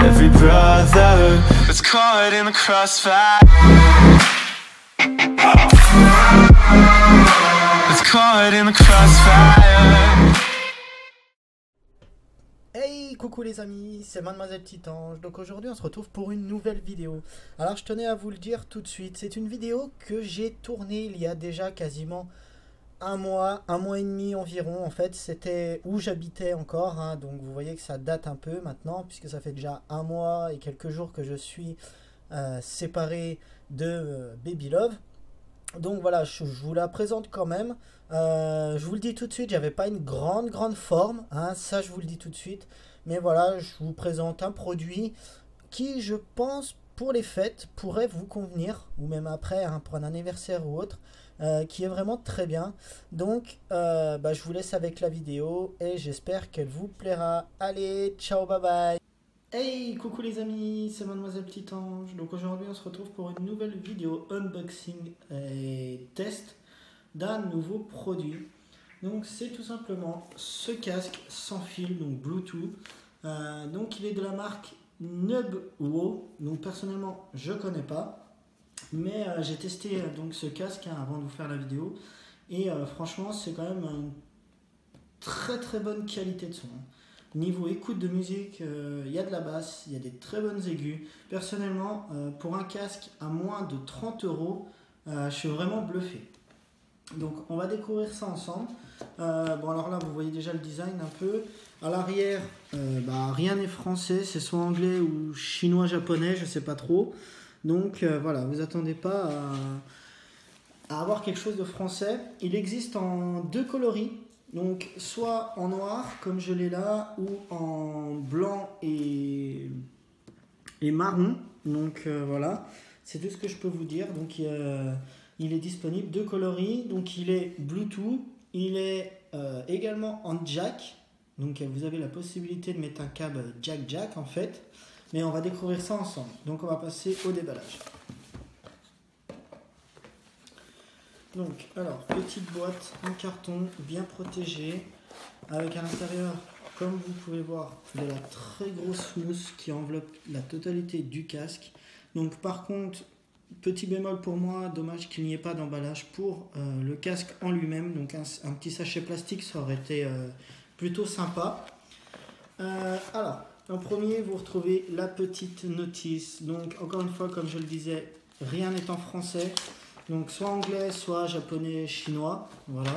every brother that's caught in the crossfire. That's caught in the crossfire. Hey, coucou les amis, c'est Mademoiselle Titange. Donc aujourd'hui on se retrouve pour une nouvelle vidéo. Alors je tenais à vous le dire tout de suite, c'est une vidéo que j'ai tournée il y a déjà quasiment un mois et demi environ. En fait c'était où j'habitais encore, hein. Donc vous voyez que ça date un peu maintenant, puisque ça fait déjà un mois et quelques jours que je suis séparé de Baby Love. Donc voilà, je vous la présente quand même. Je vous le dis tout de suite, j'avais pas une grande forme, hein, ça je vous le dis tout de suite. Mais voilà, je vous présente un produit qui, je pense, pour les fêtes, pourrait vous convenir, ou même après, hein, pour un anniversaire ou autre, qui est vraiment très bien. Donc, je vous laisse avec la vidéo et j'espère qu'elle vous plaira. Allez, ciao, bye bye. Hey, coucou les amis, c'est Mademoiselle Titange. Donc aujourd'hui on se retrouve pour une nouvelle vidéo unboxing et test d'un nouveau produit. Donc c'est tout simplement ce casque sans fil, donc Bluetooth. Donc il est de la marque Nubwo. Donc personnellement je connais pas, mais j'ai testé donc ce casque avant de vous faire la vidéo et franchement c'est quand même une très bonne qualité de son. Niveau écoute de musique, il y a de la basse, il y a des très bonnes aigus. Personnellement, pour un casque à moins de 30 €, je suis vraiment bluffé. Donc on va découvrir ça ensemble. Bon alors là vous voyez déjà le design un peu. À l'arrière, rien n'est français, c'est soit anglais ou chinois, japonais, je sais pas trop. Donc voilà, vous attendez pas à avoir quelque chose de français. Il existe en deux coloris. Donc soit en noir comme je l'ai là, ou en blanc et marron. Donc voilà, c'est tout ce que je peux vous dire. Donc il est disponible, deux coloris. Donc il est Bluetooth, il est également en jack. Donc vous avez la possibilité de mettre un câble jack en fait. Mais on va découvrir ça ensemble. Donc on va passer au déballage. Donc, alors, petite boîte en carton bien protégée, avec à l'intérieur, comme vous pouvez voir, de la très grosse mousse qui enveloppe la totalité du casque. Donc, par contre, petit bémol pour moi, dommage qu'il n'y ait pas d'emballage pour le casque en lui-même. Donc, un petit sachet plastique, ça aurait été plutôt sympa. Alors, en premier, vous retrouvez la petite notice. Donc, encore une fois, comme je le disais, rien n'est en français. Donc soit anglais, soit japonais, chinois, voilà.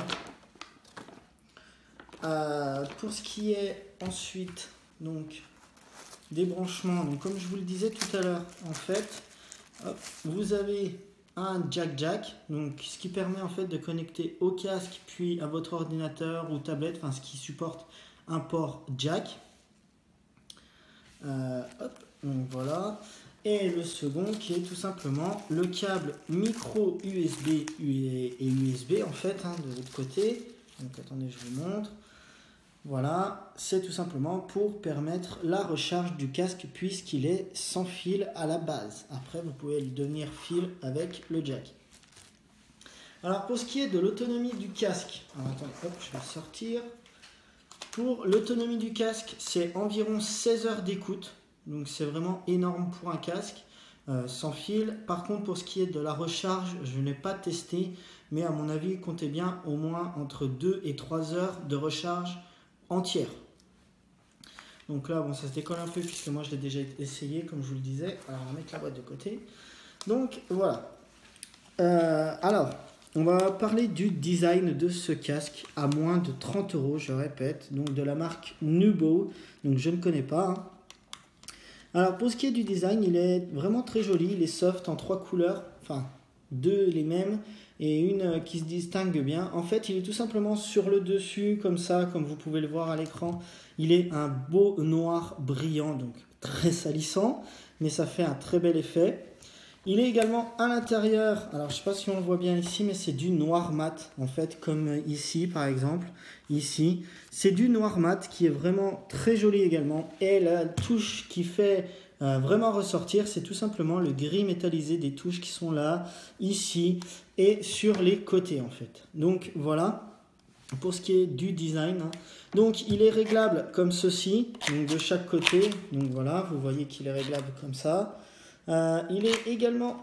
Pour ce qui est ensuite donc des branchements, donc comme je vous le disais tout à l'heure, en fait, hop, vous avez un jack, donc ce qui permet en fait de connecter au casque puis à votre ordinateur ou tablette, enfin ce qui supporte un port jack. Hop, donc voilà. Et le second qui est tout simplement le câble micro USB et USB en fait, hein, de l'autre côté. Donc attendez, je vous montre. Voilà, c'est tout simplement pour permettre la recharge du casque puisqu'il est sans fil à la base. Après, vous pouvez le devenir fil avec le jack. Alors pour ce qui est de l'autonomie du casque, alors attendez, hop, je vais sortir. Pour l'autonomie du casque, c'est environ 16 heures d'écoute. Donc c'est vraiment énorme pour un casque sans fil. Par contre pour ce qui est de la recharge, je n'ai pas testé, mais à mon avis comptez bien au moins entre 2 et 3 heures de recharge entière. Donc là bon, ça se décolle un peu puisque moi je l'ai déjà essayé comme je vous le disais. Alors on va mettre la boîte de côté. Donc voilà. Alors on va parler du design de ce casque à moins de 30 €, je répète, donc de la marque Nubwo. Donc je ne connais pas, hein. Alors pour ce qui est du design, il est vraiment très joli, il est soft en 3 couleurs, enfin 2 les mêmes et une qui se distingue bien. En fait il est tout simplement sur le dessus comme ça, comme vous pouvez le voir à l'écran. Il est un beau noir brillant, donc très salissant, mais ça fait un très bel effet. Il est également à l'intérieur, alors je ne sais pas si on le voit bien ici, mais c'est du noir mat, en fait, comme ici par exemple, ici. C'est du noir mat qui est vraiment très joli également. Et la touche qui fait vraiment ressortir, c'est tout simplement le gris métallisé des touches qui sont là, ici et sur les côtés en fait. Donc voilà. pour ce qui est du design. Donc il est réglable comme ceci, donc de chaque côté. Donc voilà, vous voyez qu'il est réglable comme ça. Il est également,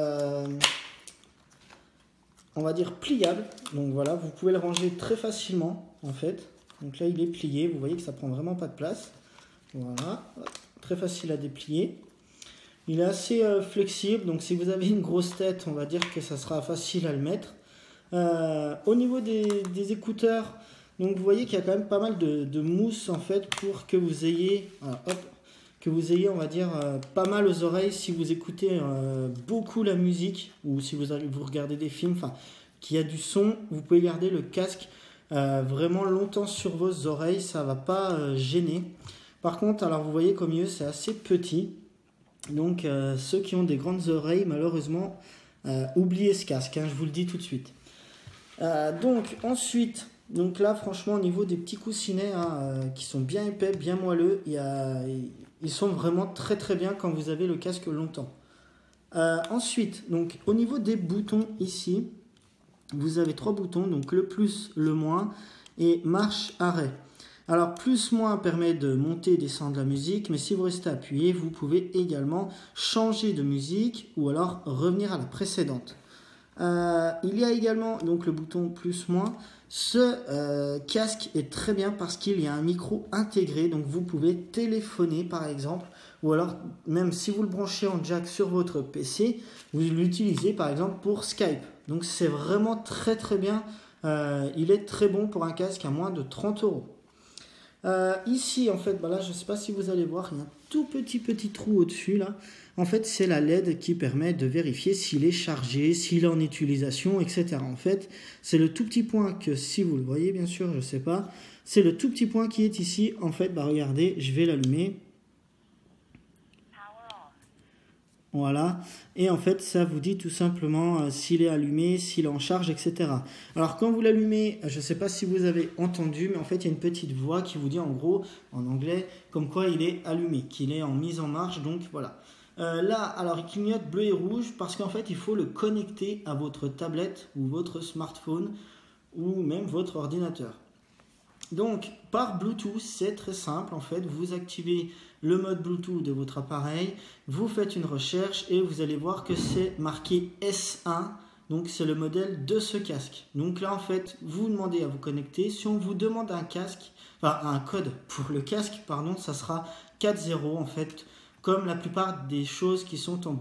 on va dire, pliable. Donc voilà, vous pouvez le ranger très facilement en fait. Donc là il est plié, vous voyez que ça prend vraiment pas de place. Voilà, très facile à déplier. Il est assez flexible, donc si vous avez une grosse tête, on va dire que ça sera facile à le mettre. Au niveau des écouteurs, donc vous voyez qu'il y a quand même pas mal de mousse en fait pour que vous ayez, on va dire, pas mal aux oreilles si vous écoutez beaucoup la musique ou si vous regardez des films, enfin, qu'il y a du son, vous pouvez garder le casque vraiment longtemps sur vos oreilles, ça va pas gêner. Par contre, alors vous voyez qu'au milieu c'est assez petit, donc ceux qui ont des grandes oreilles, malheureusement, oubliez ce casque, hein, je vous le dis tout de suite. Donc ensuite, donc là franchement au niveau des petits coussinets qui sont bien épais, bien moelleux, ils sont vraiment très très bien quand vous avez le casque longtemps. Ensuite, donc au niveau des boutons ici, vous avez 3 boutons, donc le plus, le moins et marche arrêt. Alors plus moins permet de monter et descendre la musique, mais si vous restez appuyé, vous pouvez également changer de musique ou alors revenir à la précédente. Il y a également donc le bouton plus moins. Ce casque est très bien parce qu'il y a un micro intégré, donc vous pouvez téléphoner par exemple, ou alors même si vous le branchez en jack sur votre PC, vous l'utilisez par exemple pour Skype. Donc c'est vraiment très très bien, il est très bon pour un casque à moins de 30 €. Ici en fait, là je ne sais pas si vous allez voir, il y a un tout petit trou au-dessus là. En fait c'est la LED qui permet de vérifier s'il est chargé, s'il est en utilisation, etc. En fait c'est le tout petit point que, si vous le voyez bien sûr, je ne sais pas, c'est le tout petit point qui est ici. En fait regardez, je vais l'allumer. Voilà, et en fait ça vous dit tout simplement s'il est allumé, s'il est en charge, etc. Alors quand vous l'allumez, je ne sais pas si vous avez entendu, mais en fait il y a une petite voix qui vous dit en gros, en anglais, comme quoi il est allumé, qu'il est en mise en marche, donc voilà. Là, alors il clignote bleu et rouge parce qu'en fait il faut le connecter à votre tablette ou votre smartphone ou même votre ordinateur. Donc par Bluetooth, c'est très simple en fait, vous activez le mode Bluetooth de votre appareil, vous faites une recherche et vous allez voir que c'est marqué S1, donc c'est le modèle de ce casque. Donc là en fait, vous demandez à vous connecter. Si on vous demande un code pour le casque, pardon, ça sera 4.0 en fait, comme la plupart des choses qui sont en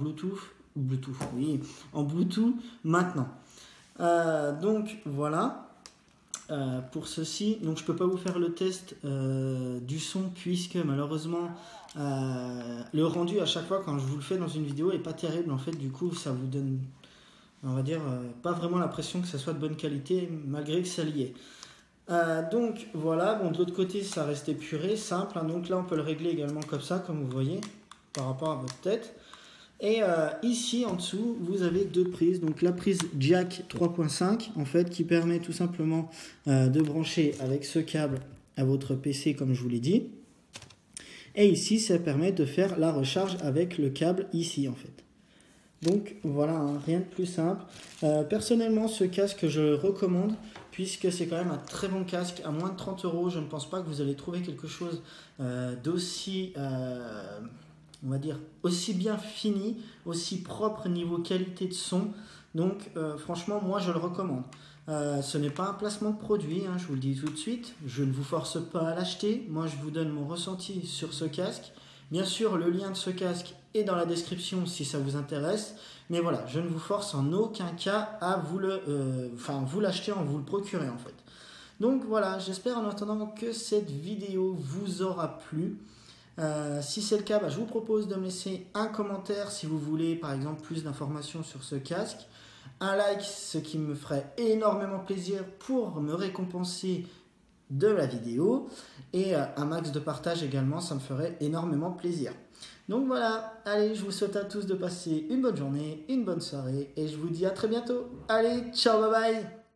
en Bluetooth maintenant. Donc voilà. Pour ceci, donc je peux pas vous faire le test du son puisque malheureusement le rendu à chaque fois quand je vous le fais dans une vidéo est pas terrible en fait. Du coup ça vous donne, on va dire, pas vraiment l'impression que ça soit de bonne qualité malgré que ça l'y est. Donc voilà, bon, de l'autre côté ça reste épuré, simple, hein, donc là on peut le régler également comme ça, comme vous voyez, par rapport à votre tête. Et ici en dessous vous avez 2 prises, donc la prise jack 3.5 en fait qui permet tout simplement de brancher avec ce câble à votre PC comme je vous l'ai dit, et ici ça permet de faire la recharge avec le câble ici en fait. Donc voilà, hein, rien de plus simple. Personnellement ce casque je le recommande puisque c'est quand même un très bon casque à moins de 30 €. Je ne pense pas que vous allez trouver quelque chose d'aussi on va dire aussi bien fini, aussi propre niveau qualité de son. Donc franchement moi je le recommande. Ce n'est pas un placement de produit, hein, je vous le dis tout de suite, je ne vous force pas à l'acheter, moi je vous donne mon ressenti sur ce casque. Bien sûr le lien de ce casque est dans la description si ça vous intéresse, mais voilà, je ne vous force en aucun cas à vous l'acheter, en vous le procurer en fait. Donc voilà, j'espère en attendant que cette vidéo vous aura plu. Si c'est le cas, je vous propose de me laisser un commentaire si vous voulez par exemple plus d'informations sur ce casque, un like, ce qui me ferait énormément plaisir pour me récompenser de la vidéo, et un max de partage également, ça me ferait énormément plaisir. Donc voilà, allez, je vous souhaite à tous de passer une bonne journée, une bonne soirée, et je vous dis à très bientôt. Allez, ciao, bye bye.